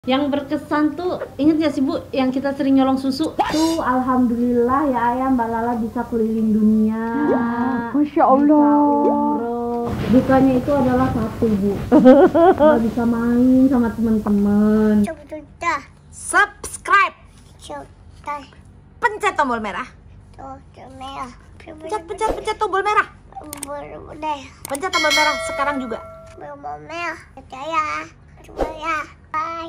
Yang berkesan tuh, inget gak sih Bu, yang kita sering nyolong susu? Tuh alhamdulillah ya Ayah, Mbak Lala bisa keliling dunia. Masya Allah. Bisa umroh. Dukanya itu adalah satu Bu, nggak bisa main sama teman-teman. Subscribe. Pencet tombol merah. Pencet tombol merah. Pencet tombol merah sekarang juga. Bye.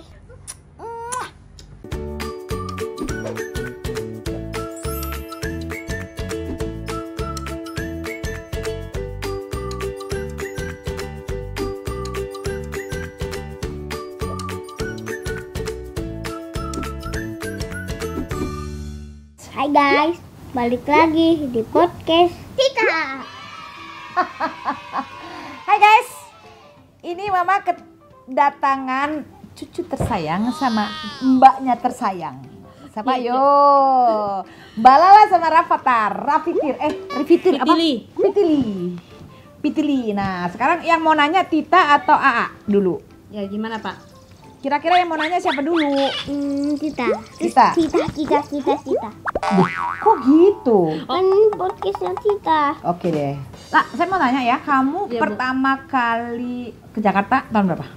Hai guys, balik lagi di podcast Tika. Hai guys, ini Mama kedatangan cucu tersayang sama mbaknya tersayang. Siapa yo? Mbak Lala sama Rafathar, Raffitir apa? Pitili. Nah, sekarang yang mau nanya Tita atau Aa dulu? Ya gimana Pak? Kira-kira yang mau nanya siapa dulu? Kita. Duh, kok gitu? Kan podcastnya kita. Oke deh. Lah, saya mau nanya ya, kamu Iya, Bu. pertama kali ke Jakarta tahun berapa?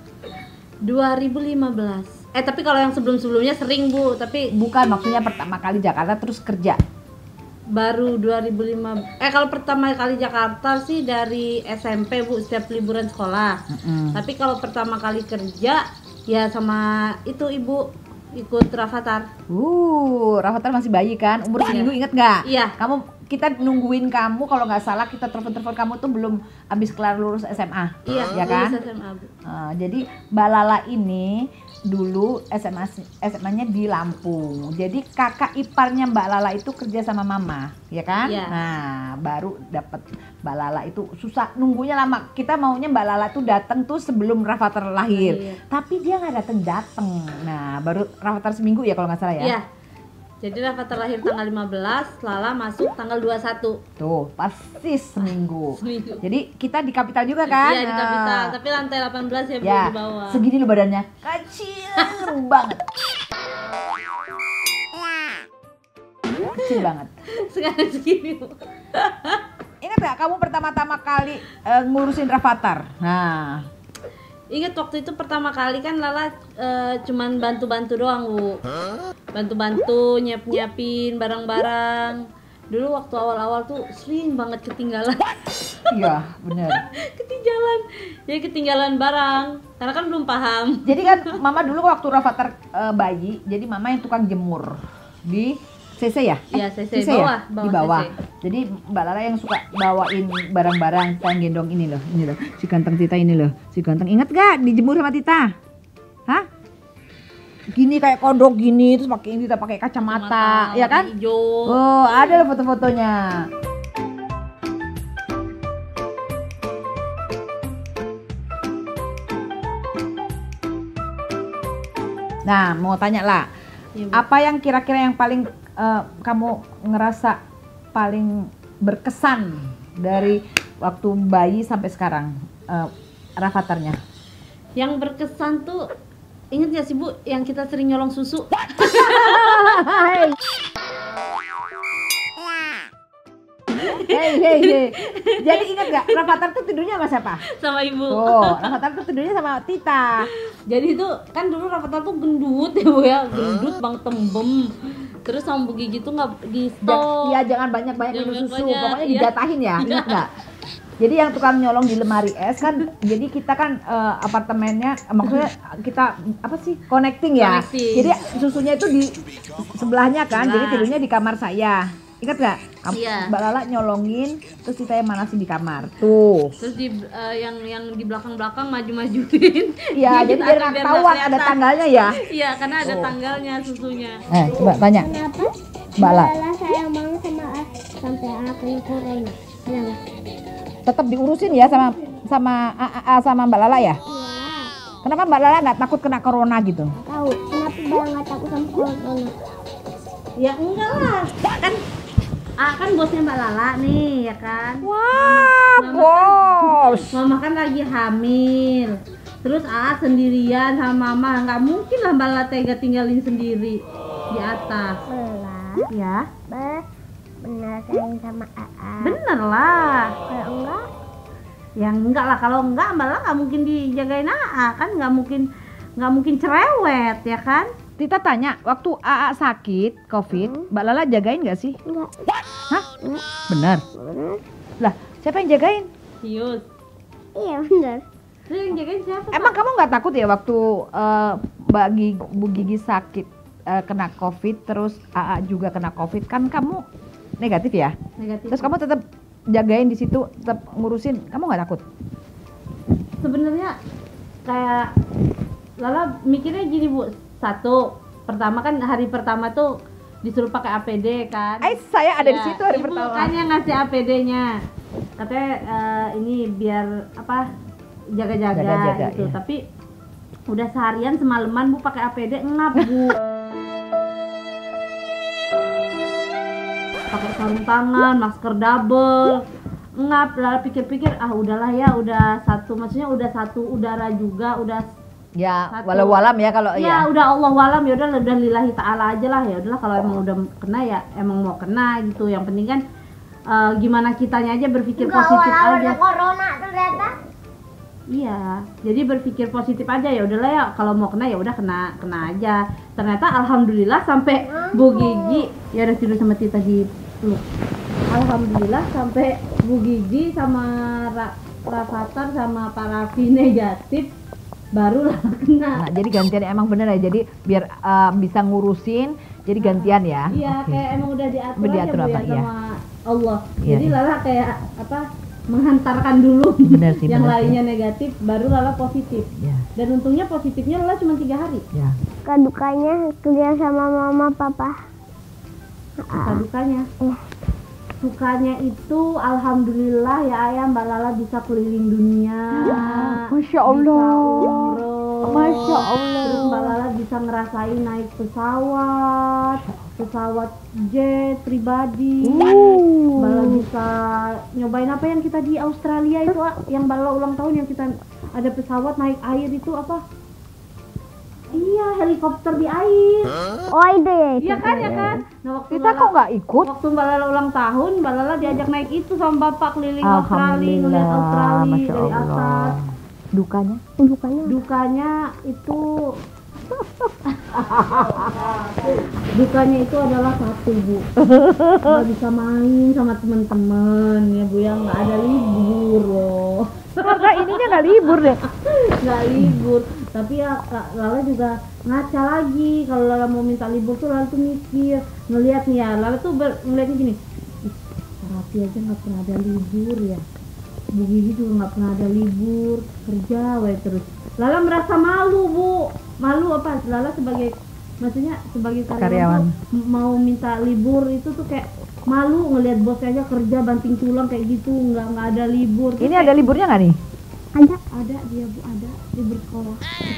2015. Tapi kalau yang sebelum-sebelumnya sering Bu, tapi Bukan, maksudnya pertama kali Jakarta terus kerja. baru 2005. Kalau pertama kali Jakarta sih dari SMP Bu, setiap liburan sekolah. Tapi kalau pertama kali kerja ya sama itu Ibu ikut Rafathar. Rafathar masih bayi kan? Umur seminggu, inget nggak? Iya. Kita nungguin kamu, kalau nggak salah kita telepon kamu tuh belum habis kelar lulus SMA. Iya, ya kan? lulus SMA, Bu. Jadi Mbak Lala ini dulu SMA-nya di Lampung. Jadi kakak iparnya Mbak Lala itu kerja sama mama, ya kan? Iya. Nah, baru dapat Mbak Lala itu susah, nunggunya lama. Kita maunya Mbak Lala tuh datang tuh sebelum Rafathar lahir. Iya. Tapi dia nggak datang. Nah, baru Rafathar seminggu ya kalau nggak salah ya. Iya. Jadi Rafathar lahir tanggal 15, Lala masuk tanggal 21. Tuh, pasti seminggu. Seminggu. Jadi kita di Kapital juga kan? Iya, di Kapital, tapi lantai 18 ya Bu, Ya, di bawah. segini loh badannya. Kecil banget. Kecil banget. Sekarang segini Bu. Ingat gak kamu pertama-tama kali ngurusin Rafathar? Nah, Ingat waktu itu pertama kali kan Lala cuman bantu-bantu doang Bu. Bantu-bantu nyiapin barang-barang. Dulu waktu awal-awal tuh sering banget ketinggalan. iya bener. Ketinggalan barang karena kan belum paham. Jadi kan mama dulu waktu Rafathar bayi, jadi mama yang tukang jemur di CC ya? Iya, CC ya? bawah Di bawah. CC. Jadi Mbak Lala yang suka bawain barang-barang, kita yang gendong ini loh, si ganteng Tita ini loh, si ganteng. Ingat gak dijemur sama Tita? Hah? Gini kayak kodok gini, terus pakai Tita pakai kacamata, ya kan? Hijau. Oh, ada loh foto-fotonya. Nah, mau tanya lah, Iya, Bu. apa yang kira-kira yang paling kamu ngerasa paling berkesan dari waktu bayi sampai sekarang, Rafatharnya? Yang berkesan tuh, inget gak sih Bu, yang kita sering nyolong susu? Hei. Jadi ingat gak, Rafathar tuh tidurnya sama siapa? Sama Ibu. Oh, Rafathar tuh tidurnya sama Tita. Jadi tuh kan dulu Rafathar tuh gendut ya Bu ya, gendut bang tembem. Terus sama Bu Gigi tuh nggak di stop. Iya, jangan banyak-banyak Jangan minum susu, banyak, pokoknya iya. dijatahin ya, ingat gak? Jadi yang tukang nyolong di lemari es kan, jadi kita kan apartemennya, maksudnya kita apa sih, connecting ya. Connecting. Jadi susunya itu di sebelahnya kan, jadi Sebelah. tidurnya di kamar saya. Ingat gak? Iya. Mbak Lala nyolongin, terus kita yang manasin di kamar. Tuh. Terus di yang di belakang-belakang maju-majuin. Iya, jadi biar nggak nggak ketahuan ada kelihatan. tanggalnya ya. Iya, karena ada tanggalnya susunya. Coba tanya. Kenapa? Mbak Lala. Lala sayang banget sama A sampai A kena corona. Kenapa? Tetap diurusin ya sama Mbak Lala ya? Iya. Kenapa Mbak Lala nggak takut kena corona gitu? Tahu kenapa Bang nggak takut sama corona? Ya enggak lah. Kan bosnya Mbak Lala nih, ya kan? Wah, bos. Mama kan lagi hamil. Terus AA sendirian sama mama, nggak mungkin lah Mbak Lala tega tinggalin sendiri di atas. Belah. Ya, Bener sayang sama AA. bener lah. Kalau enggak, Yang enggak lah, kalau enggak Mbak Lala nggak mungkin dijagain AA kan, nggak mungkin cerewet ya kan? Tita tanya, waktu AA sakit COVID, Mbak Lala jagain nggak sih? enggak. Hah? Benar. Bener. Lah, siapa yang jagain? Yus. Iya bener. Terus yang jagain siapa? Pak? Emang kamu nggak takut ya waktu Bu Gigi sakit kena COVID, terus AA juga kena COVID, kan kamu negatif ya? Negatif. Terus kamu tetap jagain di situ, tetap ngurusin, kamu nggak takut? Sebenarnya kayak Lala mikirnya gini Bu, satu, pertama kan hari pertama tuh disuruh pakai APD kan. Saya ada di Ya, situ hari ibu pertama. kan yang ngasih APD-nya. Katanya ini biar apa jaga-jaga Jaga-jaga, gitu. iya. Tapi udah seharian semalaman Bu pakai APD ngap Bu. Pakai sarung tangan, masker double. Ngap, Lala pikir-pikir udahlah ya, udah satu, maksudnya udah satu udara juga, udah Ya, Satu. walau-walam ya kalau ya udah Allah walam, ya udah lillahi ta'ala aja lah, ya udahlah kalau emang udah kena ya emang mau kena gitu. Yang penting kan gimana kitanya aja berpikir positif aja. corona ternyata. Iya, jadi berpikir positif aja, ya udahlah ya kalau mau kena ya udah kena aja. Ternyata alhamdulillah sampai Bu Gigi ya udah tidur sama Tita di peluk. Alhamdulillah sampai Bu Gigi sama Rafathar sama Pak Raffi negatif, barulah kena. Nah, jadi gantian emang bener ya. Jadi biar bisa ngurusin, jadi gantian ya. Iya, Oke. kayak emang udah diatur, Udah diatur aja Bu apa, ya iya. sama Allah. Iya, Jadi iya. Lala kayak apa menghantarkan dulu Bener sih, yang bener sih. lainnya negatif, baru Lala positif. Ya, Dan untungnya positifnya Lala cuma 3 hari. ya. Kedukanya kerja sama mama papa. Suka dukanya. Sukanya itu alhamdulillah ya ayah Mbak Lala bisa keliling dunia. Masya Allah. Bisa umroh. Masya Allah. Terus Mbak Lala bisa ngerasain naik pesawat jet pribadi. Mbak Lala bisa nyobain apa yang kita di Australia itu, yang Mbak Lala ulang tahun yang kita ada pesawat naik air itu apa? Iya, helikopter di air. Oh itu ya itu. Iya kan, ya kan? Nah, waktu Kita Lala- kok nggak ikut? Waktu Mbak Lala ulang tahun, Mbak Lala diajak naik itu sama Bapak keliling Australia, ngeliat Australia Masya dari Allah. atas. Dukanya? Dukanya. Dukanya itu dukanya itu adalah satu Bu, nggak bisa main sama teman-teman ya Bu, yang nggak ada libur loh. Karena ininya nggak libur deh. Nggak libur, tapi ya Kak Lala juga ngaca lagi. Kalau Lala mau minta libur tuh Lala tuh mikir, ngeliat nih ya, Lala tuh ngeliatnya gini, ih, Rafi aja nggak pernah ada libur ya, Bu Gigi juga nggak pernah ada libur, kerja wae terus. Lala merasa malu Bu, malu apa? Lala sebagai, maksudnya sebagai karyawan tuh mau minta libur itu tuh kayak malu ngelihat bosnya aja kerja banting tulang kayak gitu, nggak ada libur. Terus Ini ada liburnya nggak nih? ada dia Bu, ada libur sekolah.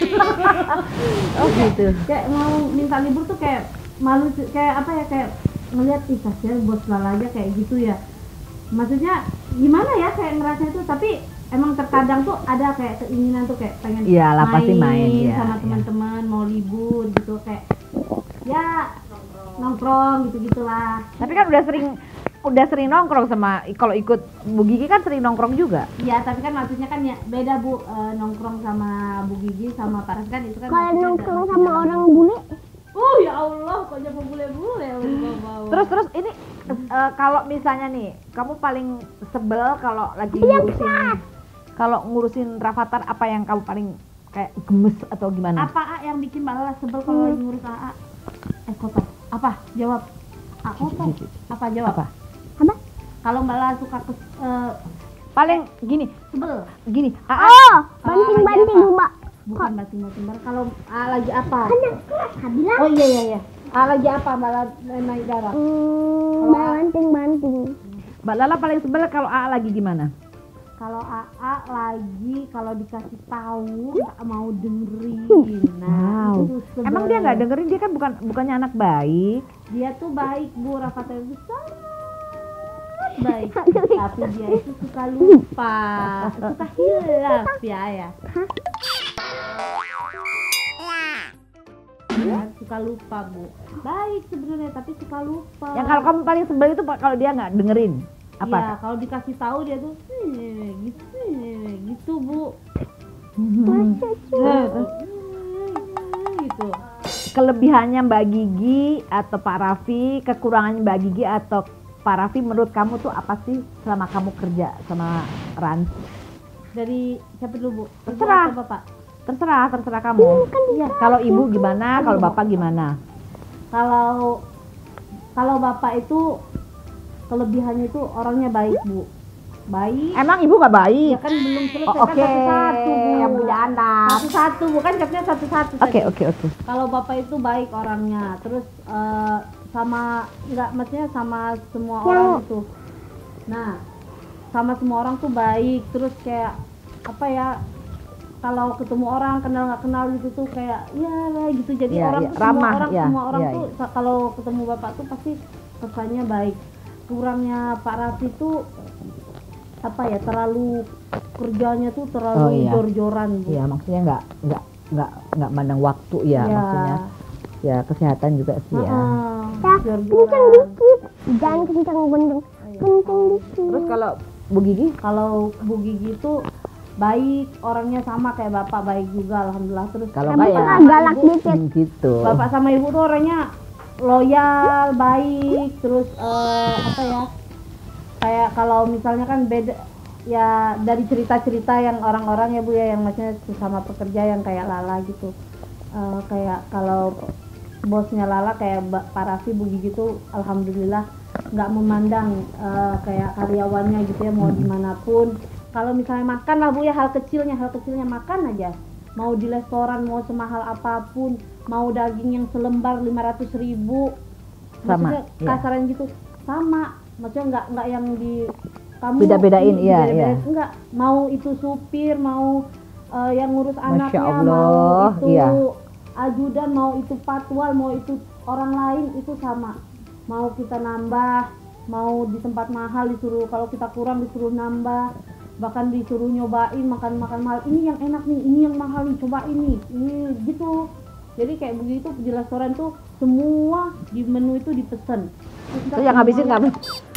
Oh gitu. Kayak mau minta libur tuh kayak malu, kayak apa ya, kayak ngelihat ih kasihan bos Lala aja kayak gitu ya. Maksudnya gimana ya, kayak ngerasa itu, tapi emang terkadang tuh ada kayak keinginan tuh kayak pengen Iyalah, pasti main, ya, sama ya. teman-teman, mau libur gitu, kayak ya nongkrong gitu-gitulah. Tapi kan udah sering nongkrong sama, kalau ikut Bu Gigi kan sering nongkrong juga. Iya, tapi kan maksudnya kan ya beda Bu, nongkrong sama Bu Gigi sama Paras kan itu kan Kalau maksudnya nongkrong masih sama dalam- orang bule, Ya Allah, kok jangan bule-bule bawa. Terus ini kalau misalnya nih, kamu paling sebel kalau lagi ngurusin, kalau ngurusin Rafathar, apa yang kamu paling kayak gemes atau gimana? Apa yang bikin Mbak Lala sebel kalau lagi ngurus AA? Kotor. Apa? Jawab. Kotor. Apa jawab? Apa? apa? Kalau Mbak Lala suka Paling gini, sebel. gini. Oh, Kalau banting-banting lagi apa? Mbak. Bukan batin-batin. Kalau AA lagi apa? Bilang Oh iya. AA lagi apa Mbak Lala naik darah? banting-banting. Mbak Lala paling sebel kalau AA lagi gimana? Kalau AA lagi, kalau dikasih tahu nggak mau dengerin. Nah, Wow. itu sebel. Emang dia nggak dengerin, dia kan bukannya anak baik. Dia tuh baik Bu, Rafathar itu sangat baik, tapi dia itu suka lupa, suka hilaf ya. kan suka lupa Bu. Baik sebenarnya tapi suka lupa. Yang kalau kamu paling sebel itu kalau dia nggak dengerin apa? Iya, kalau dikasih tahu dia tuh gitu Bu. Gitu. Kelebihannya Mbak Gigi atau Pak Raffi, kekurangannya Mbak Gigi atau Pak Raffi menurut kamu tuh apa sih selama kamu kerja sama Rans? Dari siapa dulu Bu? Ibu Terserah. atau Bapak? Terserah kamu. Iya. Kalau ibu gimana, kalau bapak gimana? Kalau bapak itu kelebihannya itu orangnya baik Bu. Baik. Emang ibu nggak baik? Ya kan belum selesai Oh, kan oke. satu-satu Bu. Yang punya anak. Satu-satu bukan capnya satu-satu. Oke. tadi. Kalau bapak itu baik orangnya, terus sama nggak maksudnya sama semua orang itu. Nah, sama semua orang tuh baik, terus kayak apa ya? Kalau ketemu orang kenal nggak kenal gitu tuh kayak ya gitu jadi Ya, orang ya, tuh ramah, semua orang ya, tuh kalau ketemu bapak tuh pasti kesannya baik. Kurangnya Pak Raffi tuh apa ya terlalu kerjanya tuh terlalu jor-joran Bu. Iya, maksudnya nggak mandang waktu ya, maksudnya ya kesehatan juga sih ya. Kencang dikit. Jangan kencang bener. Kencang dikit. Terus kalau Bu Gigi? Kalau Bu Gigi tuh baik orangnya sama kayak bapak baik juga alhamdulillah terus Kalau emang nggak ya? sama Galak ibu, dikit. Gitu. bapak sama ibu tuh orangnya loyal baik terus apa ya kayak kalau misalnya kan beda ya dari cerita-cerita yang orang-orang ya Bu ya yang maksudnya sesama pekerja yang kayak Lala gitu. Kayak kalau bosnya Lala kayak Pak Raffi Bu Gigi tuh alhamdulillah nggak memandang kayak karyawannya gitu ya mau dimanapun. Kalau misalnya makan lah Bu ya hal kecilnya makan aja. Mau di restoran mau semahal apapun, mau daging yang selembar 500.000, maksudnya Sama, iya. kasaran gitu sama. Maksudnya nggak yang di kamu Beda-bedain, iya. enggak mau itu supir mau yang ngurus Masya anaknya Allah, mau itu iya. ajudan mau itu patwal mau itu orang lain itu sama mau kita nambah mau di tempat mahal disuruh kalau kita kurang disuruh nambah bahkan disuruh nyobain makan mahal ini yang enak nih ini yang mahal nih cobain nih ini gitu jadi kayak begitu di restoran tuh semua di menu itu dipesen. Terus yang ngabisin kamu?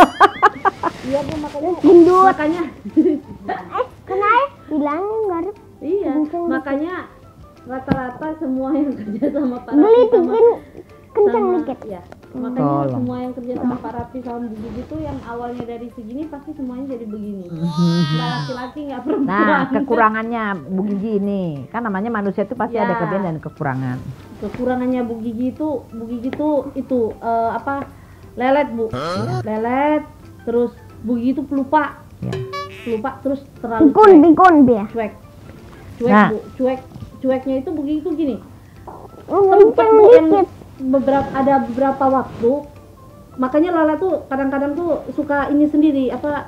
Iya Bu makanya Gendut. makanya Kenapa? Bilangin garip. iya makanya rata-rata semua yang kerja sama Pak Beli Raffi sama bikin kencang sama- dikit. ya makanya Tolong. semua yang kerja sama Pak Raffi sama Bu Gigi itu yang awalnya dari segini pasti semuanya jadi begini nggak laki-laki nggak perempuan. Nah, kekurangannya Bu Gigi ini, kan namanya manusia itu pasti Ya. ada kelebihan dan kekurangan. Kekurangannya Bu Gigi itu itu apa lelet Bu lelet terus Bu Gigi itu pelupa Ya. terus terlalu cuek Bikon biar. cuek Nah. Bu cueknya itu Bu Gigi itu gini Kencang Bu, yang dikit. ada beberapa waktu makanya Lala tuh kadang-kadang tuh suka ini sendiri apa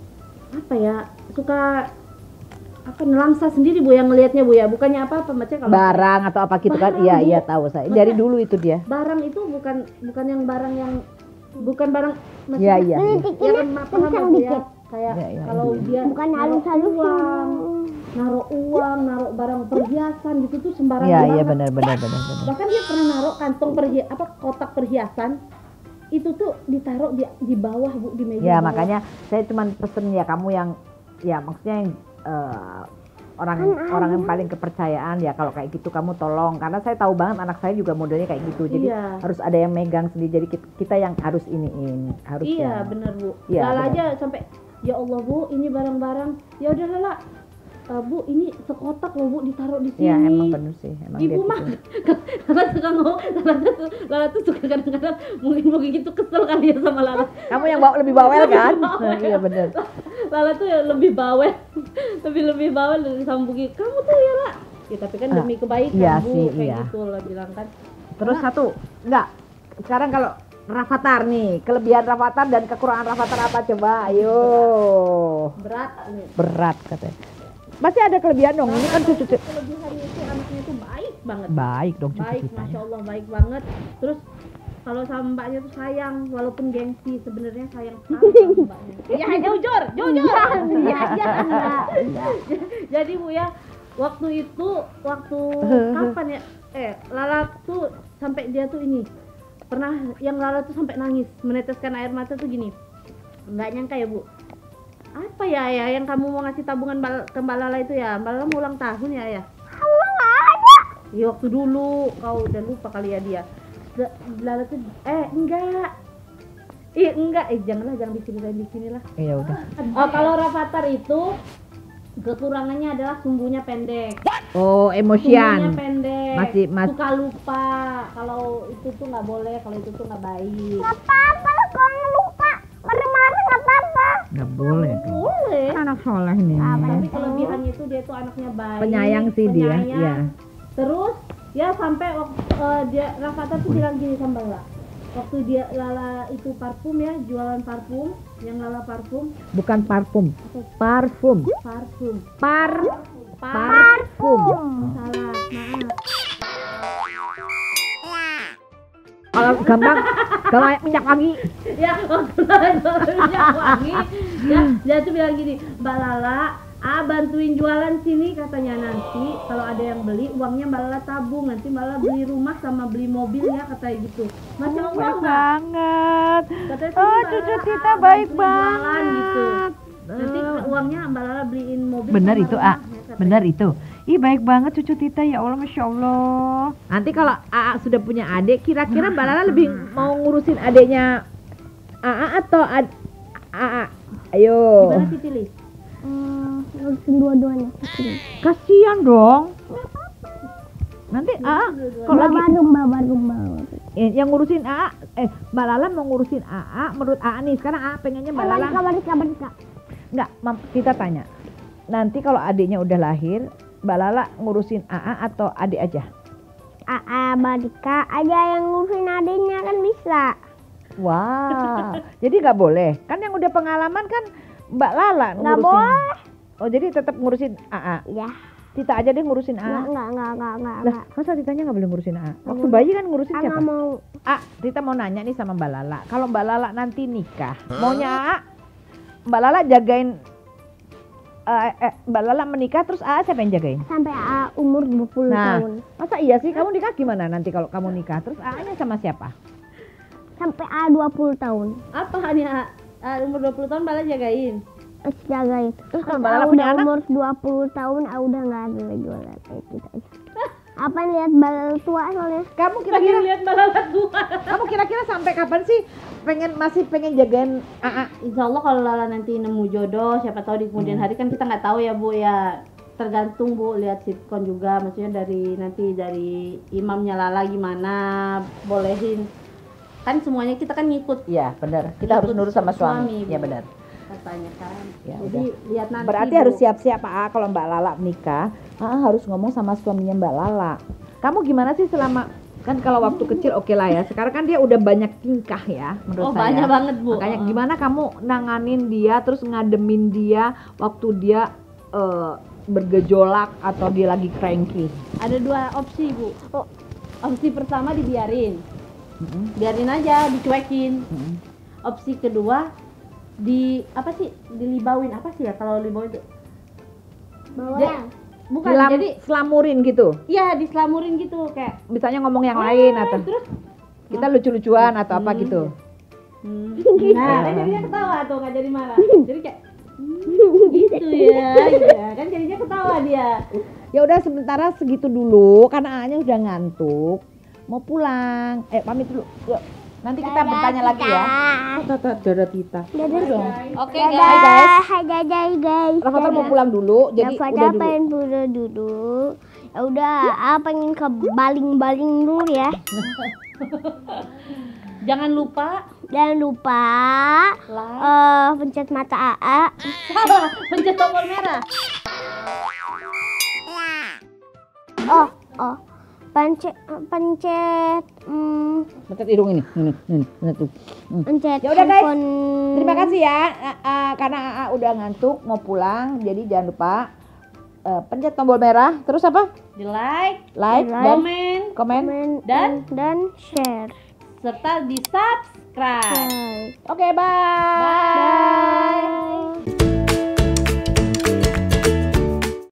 ya suka apa nelangsa sendiri Bu yang ngelihatnya Bu ya bukannya apa macam kalau Barang atau apa gitu kan? Barang, Iya, Bu. iya tahu saya. Dari dulu itu dia. barang itu bukan yang barang yang bukan barang Iya, iya. ya Dikitnya kan paham kencang Bu ya dikit. kayak Iya, iya, kalau iya. dia Bukan naruh halus-halus. uang naruh barang perhiasan gitu tuh sembarangan Iya, iya banget. benar. Bahkan dia pernah naruh kantong kotak perhiasan itu tuh ditaruh di bawah Bu di meja Ya, bawah. makanya saya cuma pesen ya kamu yang ya maksudnya yang orang yang paling kepercayaan ya kalau kayak gitu kamu tolong karena saya tahu banget anak saya juga modelnya kayak gitu. Jadi Iya. harus ada yang megang sendiri. Jadi kita yang harus iniin, harus Iya ya. bener Bu. Iya, Lala bener. aja sampai ya Allah Bu ini barang-barang ya udah Lala Bu ini sekotak loh Bu ditaruh di sini. Ya emang bener sih. Emang Ibu dia mah gitu. Lala suka ngomong Lala tuh suka kadang-kadang mungkin gitu kesel kali ya sama Lala. Kamu yang lebih bawel kan? bawel. Iya bener. Lala tuh ya lebih bawel lebih bawel dari sama Bu Gigi. Kamu tuh ya lah ya tapi kan demi kebaikan iya Bu sih, kayak iya. gitu lah bilang kan. Terus satu, enggak. Sekarang kalau Rafathar nih, kelebihan Rafathar dan kekurangan Rafathar apa coba? Ayo. Berat ini. Berat katanya. Masih ada kelebihan dong. Ini kan cucu. Kelebihannya itu anaknya tuh baik banget. Baik dong cucu Baik, kita. masya Allah baik banget. Terus kalau sama mbaknya tuh sayang, walaupun gengsi sebenarnya sayang sekali sama mbaknya. Ya jujur. Jadi Bu ya, waktu kapan ya? Lala tuh sampai dia tuh ini pernah yang Lala tuh sampai nangis meneteskan air mata tuh gini. Nggak nyangka ya Bu. Apa ya yang kamu mau ngasih tabungan ke Mbak Lala itu ya? Mbak Lala mau ulang tahun ya ya? Ya waktu dulu kau udah lupa kali ya dia. Lala tuh enggak. Jangan di sini lah. Iya udah. Oh, kalau Rafathar itu kekurangannya adalah sumbunya pendek. Oh, Sumbunya emosian. pendek. Masih suka lupa. Kalau itu tuh nggak boleh, kalau itu tuh nggak baik. Nggak apa-apa lah kalau lupa. Marah-marah nggak apa-apa. nggak boleh dong. Boleh. Anak soleh nih. Tapi kelebihannya itu dia tuh anaknya baik. Penyayang sih dia. penyayang. Iya. Terus ya sampai dia Rafathar tuh bilang gini sama Lala. Waktu dia Lala itu parfum ya, jualan parfum, yang Lala parfum, Bukan parfum. Parfum. parfum. Parfum. Salah, maaf. Kalau gampang, kalau minyak wangi. Ya, waktu Lala jualan minyak wangi, ya dia tuh bilang gini, Mbak Lala, bantuin jualan sini katanya, nanti kalau ada yang beli uangnya Mbak Lala tabung, nanti Mbak Lala beli rumah sama beli mobil ya, katanya gitu. Masya Allah Baik nggak? banget. Katanya Oh, Mbak cucu Lala, kita baik bantuin jualan banget. gitu. Nanti uangnya Mbak Lala beliin mobil. Bener sama itu, rumah, A. ya, katanya. Bener itu. Ih, baik banget cucu Tita, ya Allah, Masya Allah. Nanti kalau AA sudah punya adik, kira-kira Mbak Lala lebih mau ngurusin adiknya AA atau AA? Ayo. Gimana sih pilih? Ngurusin dua-duanya. Kasian dong. Nanti AA kalau lagi Babar-rumba. yang ngurusin AA, Mbak Lala mau ngurusin AA, menurut AA nih, sekarang AA pengennya Mbak Lala. Kabar. Enggak, kita tanya. Nanti kalau adiknya udah lahir, Mbak Lala ngurusin AA atau adik aja? Badika aja yang ngurusin adiknya kan bisa. Wah, jadi nggak boleh. Kan yang udah pengalaman kan Mbak Lala ngurusin. Nggak boleh. Oh, jadi tetap ngurusin AA. Ya. Tita aja deh ngurusin AA. Enggak. Lah, masa Titanya nggak boleh ngurusin AA? Waktu bayi kan ngurusin Nggak siapa? mau. Tita mau nanya nih sama Mbak Lala. Kalau Mbak Lala nanti nikah, maunya AA, Mbak Lala jagain Mbak Lala menikah terus AA siapa yang jagain? Sampai umur 20 Nah, tahun. masa iya sih kamu nikah gimana nanti kalau kamu nikah? Terus AA-nya sama siapa? Sampai 20 tahun. Apa hanya umur 20 tahun Mbak Lala jagain? Terus jagain. Terus kalau Mbak Lala punya anak? Umur 20 tahun udah nggak ada lagi jualan kayak kita. Apa lihat bal tua soalnya? Kamu Pengen kira-kira lihat Mbak Lala tua. kamu kira-kira sampai kapan sih masih pengen jagain AA? Insya Allah kalau Lala nanti nemu jodoh, siapa tahu di kemudian hari kan kita nggak tahu ya Bu ya. Tergantung Bu, lihat sitkon juga, maksudnya dari imamnya Lala gimana, bolehin. Kan semuanya kita kan ngikut Iya, benar. Kita harus Ikut nurut sama suami, suami. Iya, Bu. benar. katanya kan. Ya, Jadi lihat nanti. Berarti Bu. harus siap-siap kalau Mbak Lala menikah, harus ngomong sama suaminya Mbak Lala. Kamu gimana sih selama kan kalau waktu kecil oke lah ya. Sekarang kan dia udah banyak tingkah ya menurut Oh, saya. banyak banget Bu. Makanya gimana kamu nanganin dia terus ngademin dia waktu dia bergejolak atau dia lagi cranky? Ada dua opsi Bu. Opsi pertama dibiarin, biarin aja, dicuekin. Opsi kedua dilibauin, apa sih ya kalau libauin itu? Bukan, jadi selamurin gitu. iya diselamurin gitu kayak Misalnya ngomong yang lain atau terus kita lucu-lucuan atau apa gitu. nah jadinya ketawa tuh, nggak jadi marah, jadi kayak gitu ya kan jadinya ketawa dia. Ya udah sementara segitu dulu karena A-nya udah ngantuk mau pulang. Pamit dulu. Yuk. Nanti kita bertanya lagi ya. Dadah Tita. Dadah dong. Oke Hai guys. Hai guys. Rafathar mau pulang dulu jadi udah Rafathar dulu. pengen pulang dulu. Ya udah, pengen ke baling-baling dulu ya. Jangan lupa Jangan lupa like, pencet mata AA. salah, pencet tombol merah. Pencet Pencet hidung ini tuh. pencet Ya udah, guys. handphone. Terima kasih ya. Karena AA udah ngantuk mau pulang jadi jangan lupa pencet tombol merah. Terus apa? Di like, Dan komen, komen. dan share. serta di subscribe. Bye. Oke, bye. Bye.